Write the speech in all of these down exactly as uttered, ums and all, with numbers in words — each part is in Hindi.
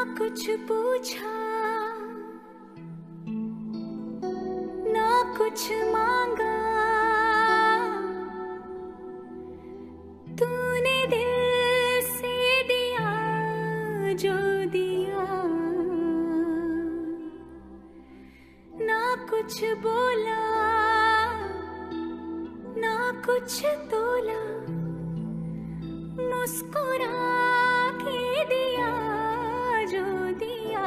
कुछ पूछा ना कुछ मांगा, तूने दिल से दिया जो दिया, ना कुछ बोला ना कुछ तोला, मुस्कुरा के दिया जो दिया।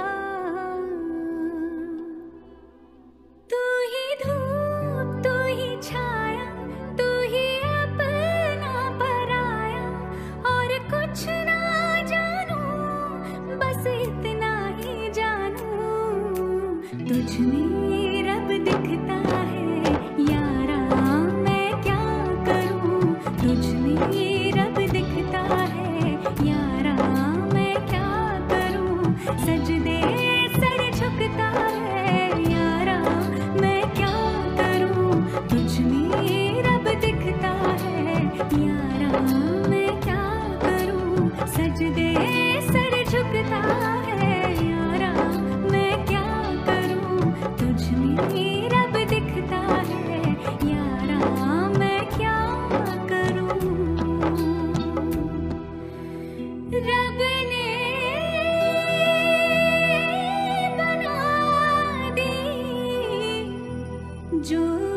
तू ही धूप तू ही छाया, तू ही अपना पराया, और कुछ ना जानू बस इतना ही जानू, तुझ में रब दिखता है यारा मैं क्या करूं, तुझ में रब दिखता है यारा मैं क्या करूं, सजदे सर झुकता है यारा मैं क्या करूं, तुझ में रब दिखता है यारा मैं क्या करूं, सजदे सर झुकता है यारा मैं क्या करूं, तुझ में रब दिखता है यारा मैं क्या करूं। रब ने बना दी जो